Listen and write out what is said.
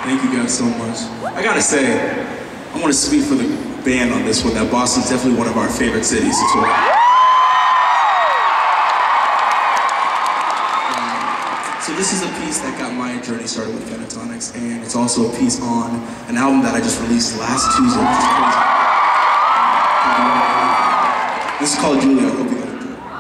Thank you guys so much. I gotta say, I want to speak for the band on this one, that Boston's definitely one of our favorite cities to tour. So this is a piece that got my journey started with Pentatonics, and it's also a piece on an album that I just released last Tuesday, which is crazy. This is called Julia. I hope you guys enjoy it.